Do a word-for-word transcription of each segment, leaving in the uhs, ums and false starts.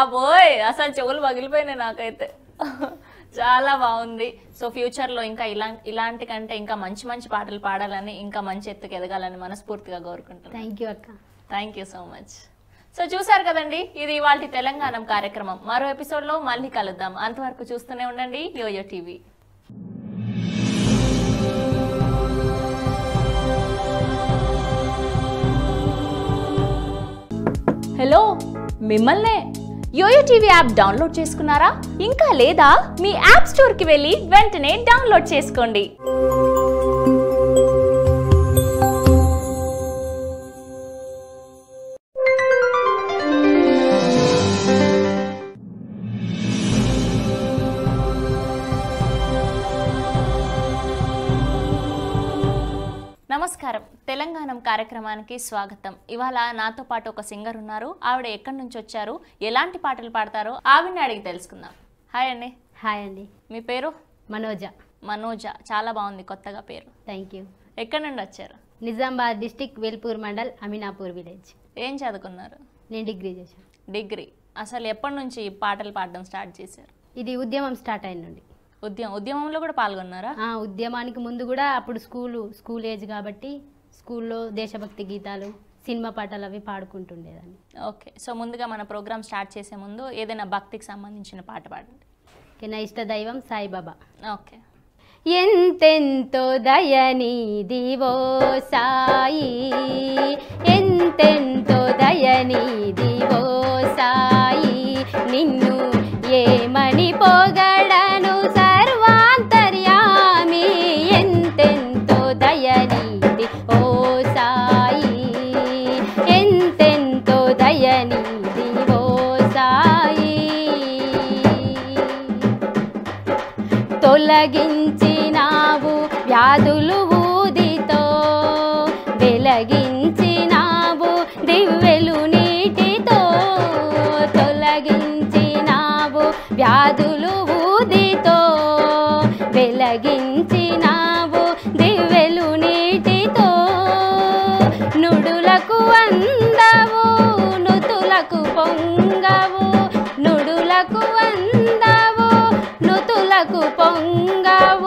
బాబోయ్ అసలు చెవులు పగిలిపోయినాయి నాకైతే. చాలా బాగుంది. సో ఫ్యూచర్లో ఇంకా ఇలా ఇలాంటి కంటే ఇంకా మంచి మంచి పాటలు పాడాలని, ఇంకా మంచి ఎత్తుకు ఎదగాలని మనస్ఫూర్తిగా కోరుకుంటున్నాను. థ్యాంక్ యూ అక్క. Thank you so much. So చూసారు కదండి, ఇది ఇవాల్టి తెలంగాణ కార్యక్రమం. మరో ఎపిసోడ్లో మళ్ళీ కలుద్దాం. అంతవరకు చూస్తూనే ఉండండి యోయో టీవీ. హలో, మిమ్మల్నే. యోయో టీవీ యాప్ డౌన్లోడ్ చేసుకున్నారా? ఇంకా లేదా? మీ యాప్ స్టోర్కి వెళ్ళి వెంటనే డౌన్లోడ్ చేసుకోండి. నమస్కారం, తెలంగాణ కార్యక్రమానికి స్వాగతం. ఇవాళ నాతో పాటు ఒక సింగర్ ఉన్నారు. ఆవిడ ఎక్కడి నుంచి వచ్చారు, ఎలాంటి పాటలు పాడతారో ఆవిడని అడిగి తెలుసుకుందాం. హాయ్ అండి. హాయ్ అండి. మీ పేరు? మనోజ. మనోజ, చాలా బాగుంది కొత్తగా పేరు. Thank you. ఎక్కడి నుండి వచ్చారు? Nizamabad district Velpur mandal Aminapur village. ఏం చదువుకున్నారు? నేను డిగ్రీ చేశాను. డిగ్రీ. అసలు ఎప్పటి నుంచి పాటలు పాడడం స్టార్ట్ చేశారు? ఇది ఉద్యమం స్టార్ట్ అయిన నుండి. ఉద్యమం ఉద్యమంలో కూడా పాల్గొన్నారా? ఉద్యమానికి ముందు కూడా అప్పుడు స్కూలు స్కూల్ ఏజ్ కాబట్టి స్కూల్లో దేశభక్తి గీతాలు, సినిమా పాటలు అవి పాడుకుంటుండేదాన్ని. ఓకే. సో ముందుగా మన ప్రోగ్రామ్ స్టార్ట్ చేసే ముందు ఏదైనా భక్తికి సంబంధించిన పాట పాడండి. నా ఇష్ట దైవం సాయిబాబా. ఓకే. ఎంతెంతో దయనీదివో సాయి, ఎంతెంతో దయనీదివో సాయి, నిన్ను ఏమని పోగడను సర్వాంతర్యామి, ఎంతెంతో దయనీది ఓ సాయి, ఎంతెంతో దయనీది ఓ సాయి. తొలగించినావు వ్యాధులు ఊదితో, వెలగించినావు దివ్వెలు నీటితో, తొలగించినావు వ్యాధులు ఊదితో, వెలగించినావు దివ్వెలు నీటితో, నుడులకు అందవు నుతులకు పొంగవు, నుడులకు అందవు నుతులకు పొంగవు.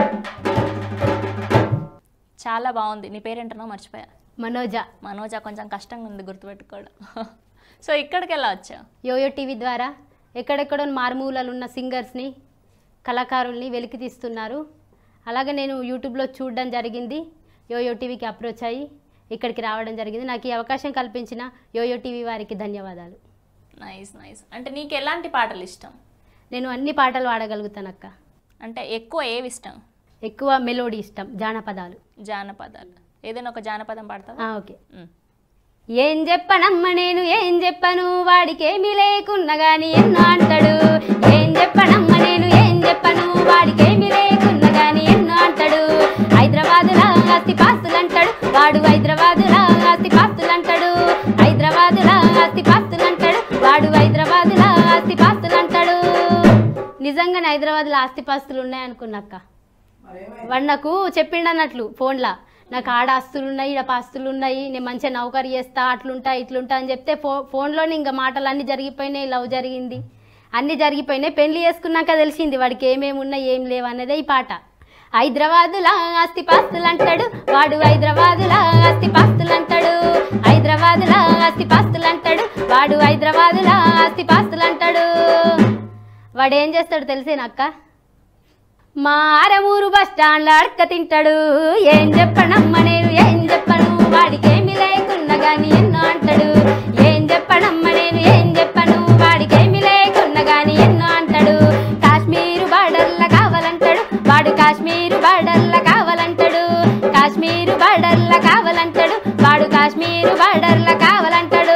చాలా బాగుంది. నీ పేరేంటనో మర్చిపోయా. మనోజ. మనోజ, కొంచెం కష్టంగా ఉంది గుర్తుపెట్టుకోవడం. సో ఇక్కడికి ఎలా వచ్చావు? యోయో టీవీ ద్వారా ఎక్కడెక్కడో మారుమూలలు ఉన్న సింగర్స్ని, కళాకారుల్ని వెలికి తీస్తున్నారు. అలాగే నేను యూట్యూబ్లో చూడడం జరిగింది. యోయో టీవీకి అప్రోచ్ అయ్యి ఇక్కడికి రావడం జరిగింది. నాకు ఈ అవకాశం కల్పించిన యోయో టీవీ వారికి ధన్యవాదాలు. Nice nice. అంటే నీకు ఎలాంటి పాటలు ఇష్టం? నేను అన్ని పాటలు పాడగలుగుతాను అక్క. అంటే ఎక్కువ ఏవి ఇష్టం? ఎక్కువ మెలోడీ ఇష్టం, జానపదాలు. జానపదాలు. ఏదైనా ఒక జానపదం పాడతావా? ఓకే. ఏం చెప్పనమ్మ నేను ఏం చెప్పను, వాడికి ఏమీ లేకున్నా గాని ఎన్నో అంటాడు. ఏం చెప్పనమ్మ నేను ఏం చెప్పను, వాడికి ఏమీ లేకున్నా గాని ఎన్నో అంటాడు. హైదరాబాదులా ఆస్తి పాస్తులు అంటాడు వాడు, హైదరాబాదులా ఆస్తి పాస్తులు అంటాడు. హైదరాబాదులా ఆస్తి పాస్తులు అంటాడు వాడు, హైదరాబాదులా ఆస్తి పాస్తులు అంటాడు. నిజంగానే హైదరాబాద్లో ఆస్తి పాస్తులు ఉన్నాయనుకున్నాక్క. వాడు నాకు చెప్పిండన్నట్లు ఫోన్లా, నాకు ఆడ ఆస్తులు ఉన్నాయి, ఈడ పాస్తులు ఉన్నాయి, నేను మంచిగా నౌకరీ చేస్తా, అట్లుంటా ఇట్లుంటా అని చెప్తే ఫో ఫోన్లోనే ఇంకా మాటలు అన్నీ జరిగిపోయినాయి. లవ్ జరిగింది, అన్నీ జరిగిపోయినాయి. పెళ్లి చేసుకున్నాక తెలిసింది వాడికి ఏమేమి ఉన్నాయి ఏం లేవు అనేదే ఈ పాట. హైదరాబాదులా ఆస్తి పాస్తులు అంటాడు వాడు, హైదరాబాదులా ఆస్తి పాస్తులు అంటాడు. హైదరాబాదులా ఆస్తి పాస్తులు అంటాడు వాడు, హైదరాబాదులా ఆస్తి పాస్తులు అంటాడు. వాడు ఏం చేస్తాడు తెలిసేనక్క, మా ఆరమూరు బస్ స్టాండ్లో అడక్క తింటాడు. ఏం చెప్పనమ్మ నేను ఏం చెప్పను, వాడికి ఏమి లేకున్నా గాని ఎన్నో అంటాడు. ఏం చెప్పనమ్మ నేను ఏం చెప్పను, వాడికి ఏమి లేకున్నా గాని ఎన్నో అంటాడు. కాశ్మీరు బార్డర్ల కావాలంటాడు వాడు, కాశ్మీరు బార్డర్ల కావాలంటాడు. కాశ్మీరు బార్డర్ల కావాలంటాడు వాడు, కాశ్మీరు బార్డర్ల కావాలంటాడు.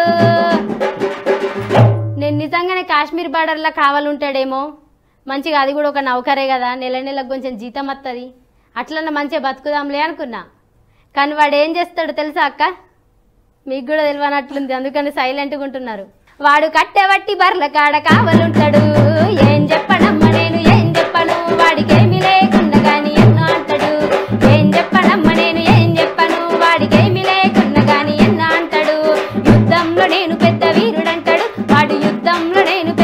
నేను నిజంగానే కాశ్మీర్ బార్డర్లా కావాలంటాడేమో, మంచిగా అది కూడా ఒక నౌకరే కదా, నెల నెలకు కొంచెం జీతం వస్తుంది, అట్లన్నా మంచిగా బతుకుదాంలే అనుకున్నా. కానీ వాడు ఏం చేస్తాడు తెలుసా అక్క, మీకు కూడా తెలియనట్లుంది, అందుకని సైలెంట్గా ఉంటున్నారు. వాడు కట్టెబట్టి బర్ల కాడ కావాలంటాడు. ఏం చెప్పనమ్మ నేను ఏం చెప్పను, వాడికి ఏమి లేకుండా కానీ ఎన్నో అంటాడు. ఏం చెప్పనమ్మ నేను ఏం చెప్పను, వాడికి ఏమి లేకుండా కానీ ఎన్నో అంటాడు. యుద్ధంలో నేను పెద్ద వీరుడంటాడు వాడు, యుద్ధంలో నేను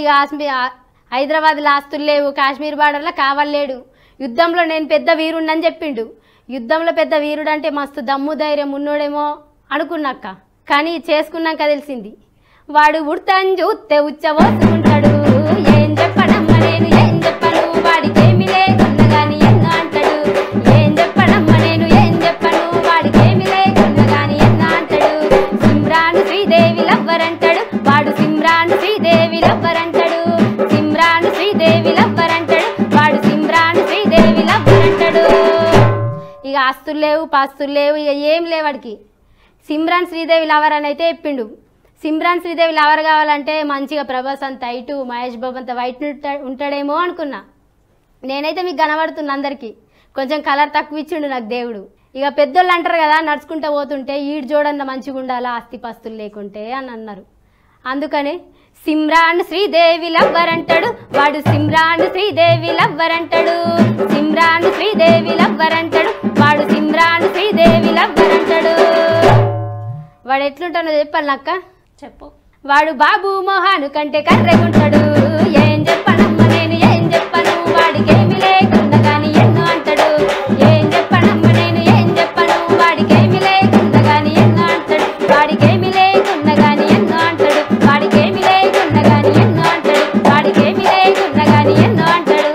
కాశ్మీర్ హైదరాబాద్లో ఆస్తులు లేవు, కాశ్మీర్ బార్డర్లో కావాలేడు, యుద్ధంలో నేను పెద్ద వీరుండని చెప్పిండు. యుద్ధంలో పెద్ద వీరుడు అంటే మస్తు దమ్ము ధైర్యం ఉన్నోడేమో అనుకున్నాక, కానీ చేసుకున్నాక తెలిసింది వాడు ఉడతని చూస్తే ఉచ్చబోసుకుంటాడు. ఏం చెప్పనమ్మ నేను ఏం చెప్పను, వాడికి ఏమి లేకున్నా కానీ ఎన్నో అంటాడు. ఏం చెప్పనమ్మ నేను ఏం చెప్పను, వాడికి ఏమి లేకున్నా కానీ ఎన్నో అంటాడు. సిమ్రాన్ శ్రీదేవి లవ్వరంటాడు, వాడు సిమ్రాన్ శ్రీదేవి లవ్వరంటాడు. సిమ్రాన్ శ్రీదేవి లవ్వరంటాడు, వాడు సిమ్రాన్ శ్రీదేవి లవ్వరంటాడు. ఇక ఆస్తులు లేవు, పాస్తులు లేవు, ఇక ఏం లేవు వాడికి. సిమ్రాన్ శ్రీదేవి లవర్ అని అయితే చెప్పిండు. సిమ్రాన్ శ్రీదేవి లవర్ కావాలంటే మంచిగా ప్రభాస్ అంత హైటు, మహేష్ బాబు అంత వైట్ ఉంటాడేమో అనుకున్నా. నేనైతే మీకు కనబడుతున్నా, అందరికీ కొంచెం కలర్ తక్కువ ఇచ్చిండు నాకు దేవుడు. ఇక పెద్దోళ్ళు అంటారు కదా, నడుచుకుంటూ పోతుంటే ఈడు చూడంత మంచిగా ఉండాలా ఆస్తి పాస్తులు లేకుంటే అని అన్నారు. అందుకని సిమ్రాన్ శ్రీదేవి లవ్వర్ అంటాడు, వాడు సిమ్రాన్ శ్రీదేవి లవ్వర్ అంటాడు. సిమ్రాన్ శ్రీదేవి లవ్వర్ అంటాడు, వాడు సిమ్రాన్ శ్రీదేవి లవ్వర్ అంటాడు. వాడు ఎట్లుంటానో చెప్పాలి అక్క, చెప్పు. వాడు బాబు మోహాను కంటే కర్రెగుంటాడు. ఏం చెప్పనమ్మ నేను ఏం చెప్పను, వాడికి ఏమి లేకుండా కానీ ఎన్నో అంటాడు. ఏం చెప్పనమ్మ నేను ఏం చెప్పను, వాడికి ఏమి లేకుండా కానీ ఎన్నో అంటాడు. వాడికి ఏమి లేకుండా కానీ ఎన్నో అంటాడు. వాడికి ఏమి లేకుండా కానీ ఎన్నో అంటాడు. వాడికి ఏమి లేకుండా కానీ ఎన్నో అంటాడు.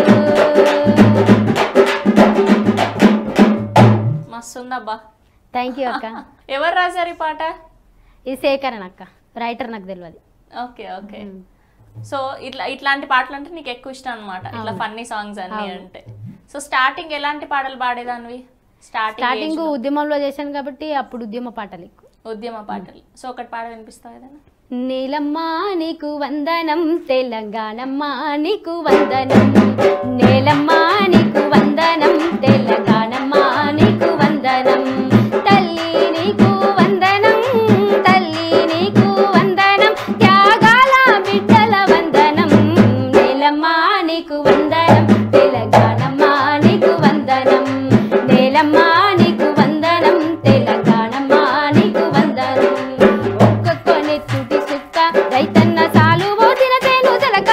మస్తుందబ్బా. థ్యాంక్ యూ అక్క. ఎవరు రాశారు ఈ పాట? ఇది సేకరణ అక్క, రైటర్ నాకు తెలియదు. Okay okay. సో ఇట్లా ఇట్లాంటి పాటలు అంటే నీకు ఎక్కువ ఇష్టం అనమాట, ఇట్లా ఫన్నీ సాంగ్స్ అన్ని అంటే. సో స్టార్టింగ్ ఎలాంటి పాటలు పాడేదానివి? స్టార్టింగ్ స్టార్టింగ్ ఉద్యమంలో చేశాను కాబట్టి అప్పుడు ఉద్యమ పాటలు ఎక్కువ. ఉద్యమ పాటలు. సో ఒకటి పాట వినిపిస్తావు ఏదైనా? నీలమ్మ నీకు వందనం, తెలంగాణమ్మ నీకు వందనం. నేలమ్మ నీకు వందనం, తెలంగాణమ్మ నీకు వందనం. తల్లి నీకు వందనం, తల్లి నీకు వందనం, త్యాగాల బిడ్డల వందనం. నేలమ్మ నీకు వందనం, తెలంగాణమ్మ నీకు వందనం. నేలమ్మ నీకు వందనం, తెలంగాణమ్మ నీకు వందనం. ఒక్కొక్కని తుటి సుక్క రైతన్న సాలు పోసిన తేను జలక,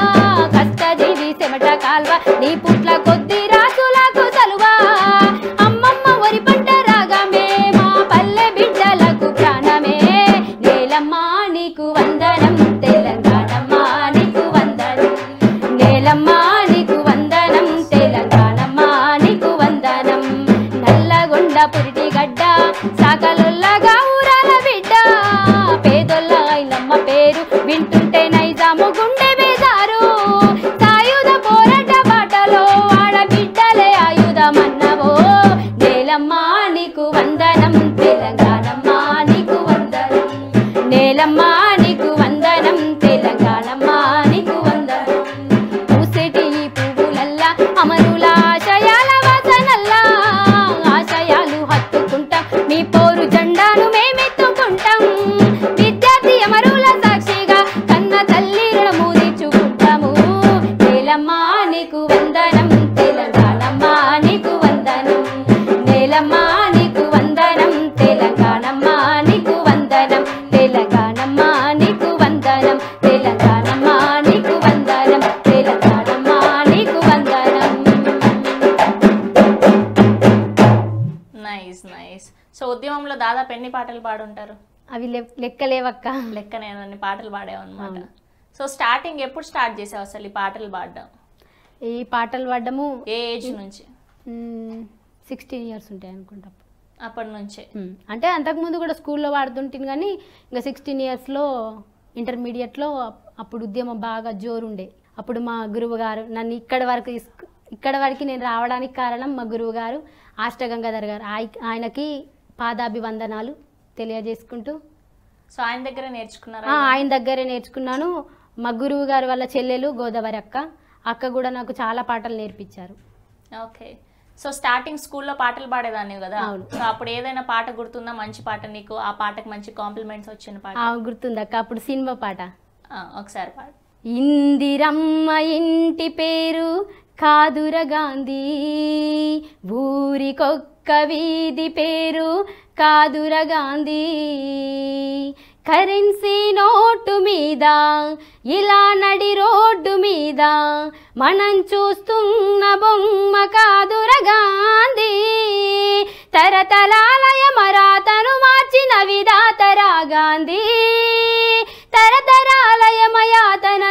కష్టజీవి చెమట కాల్వ నీ పుట్ల కొద్ది రాసులకు సలువా. అమ్మమ్మ వరి పంట రాగమే మా పల్లె బిడ్డలకు ప్రాణమే. నేలమ్మ నీకు వందనం, తెలంగాణమ్మ నీకు వందనం. నేలమ్మ నీకు వందనం, తెలంగాణమ్మ నీకు వందనం. నల్లగొండ పురిటి గడ్డ సాకలొల్లగా ఊరాల బిడ్డ, పేదొల్ల ఐలమ్మ పేరు వింటుంటే నైజాము గుండె బేజారు. సాయుధ పోరాట బాటలో ఆడబిడ్డలే ఆయుధమన్నవో. నేలమ్మ నీకు వందనం, తెలంగాణమ్మ నీకు వందనం. నేలమ్మ నీకు వందనం, తెలంగాణమ్మ నీకు వందనం. పూసేటి ఈ పువ్వులల్లా అమరుల ఆశయాల వాసనల్లా, ఆశయాలు హత్తుకుంటాం మీ పోరు జెండాను మేమెత్తుకుంటాం. విద్యార్థి అమరుల సాక్షిగా కన్న తల్లి రుణము తీర్చుకుంటాము. నేలమ్మ నీకు వందనం, తెలంగాణమ్మ నీకు వందనం. నేలమ్మ నీకు వందనం, తెలంగాణమ్మ నీకు వందనం. తెలంగాణమ్మ నీకు వందనం, తెలంగాణమ్మ నీకు వందనం. తెలంగాణమ్మ నీకు వందనం. Nice nice. సో ఉద్యమంలో దాదాపు ఎన్ని పాటలు పాడుంటారు? అవి లెక్కలేవక్క. లెక్క నేను అన్ని పాటలు పాడావు అనమాట. సో స్టార్టింగ్ ఎప్పుడు స్టార్ట్ చేసావు అసలు ఈ పాటలు పాడడం? ఈ పాటలు పాడడము ఏ ఏజ్ నుంచి? సిక్స్టీన్ ఇయర్స్ ఉంటాయి అనుకుంటా. అప్పటి నుంచే అంటే అంతకుముందు కూడా స్కూల్లో పాడుతుంటాను, కానీ ఇంకా సిక్స్టీన్ ఇయర్స్లో ఇంటర్మీడియట్లో అప్పుడు ఉద్యమం బాగా జోరుండే. అప్పుడు మా గురువు గారు నన్ను ఇక్కడ వరకు ఇక్కడ వరకు నేను రావడానికి కారణం మా గురువు గారు ఆష్ట గంగాధర్ గారు. ఆయనకి పాదాభివందనాలు తెలియజేసుకుంటూ. సో ఆయన దగ్గర నేర్చుకున్నారా? ఆయన దగ్గరే నేర్చుకున్నాను. మా గురువు గారు వాళ్ళ చెల్లెలు గోదావరి అక్క అక్క కూడా నాకు చాలా పాటలు నేర్పించారు. ఓకే. సో స్టార్టింగ్ స్కూల్లో పాటలు పాడేదాన్ని కదా? అవును. సో అప్పుడు ఏదైనా పాట గుర్తుందా మంచి పాట నీకు? ఆ పాటకు మంచి కాంప్లిమెంట్స్ వచ్చిన పాట గుర్తుందక్క. అప్పుడు సినిమా పాట ఒకసారి పాడు. ఇందిరమ్మ ఇంటి పేరు కాదుర గాంధీ, ఊరికొక్క వీధి పేరు కాదుర గాంధీ. కరెన్సీ నోటు మీద ఇలా నడి రోడ్డు మీద మనం చూస్తున్న బొమ్మ కాదు